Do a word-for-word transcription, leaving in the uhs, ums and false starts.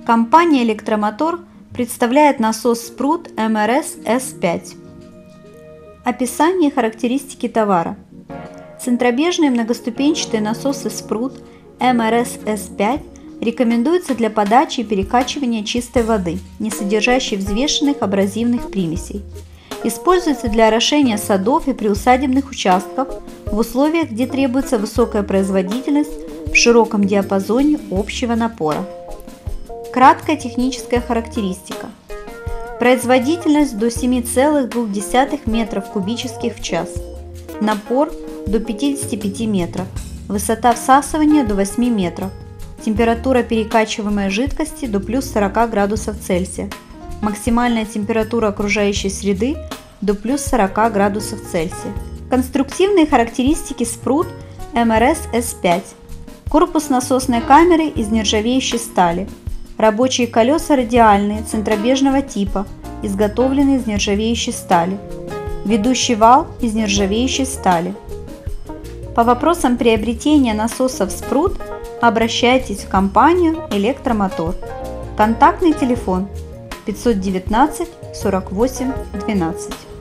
Компания «Электромотор» представляет насос Спрут эм эр эс эс пять. Описание и характеристики товара. Центробежные многоступенчатые насосы Спрут эм эр эс эс пять рекомендуются для подачи и перекачивания чистой воды, не содержащей взвешенных абразивных примесей. Используется для орошения садов и приусадебных участков в условиях, где требуется высокая производительность в широком диапазоне общего напора. Краткая техническая характеристика. Производительность до семи целых двух десятых метров кубических в час. Напор до пятидесяти пяти метров. Высота всасывания до восьми метров. Температура перекачиваемой жидкости до плюс сорока градусов Цельсия. Максимальная температура окружающей среды до плюс сорока градусов Цельсия. Конструктивные характеристики Спрут эм эр эс эс пять. Корпус насосной камеры из нержавеющей стали. Рабочие колеса радиальные, центробежного типа, изготовленные из нержавеющей стали. Ведущий вал из нержавеющей стали. По вопросам приобретения насосов Спрут обращайтесь в компанию «Электромотор». Контактный телефон пятьсот девятнадцать сорок восемь двенадцать.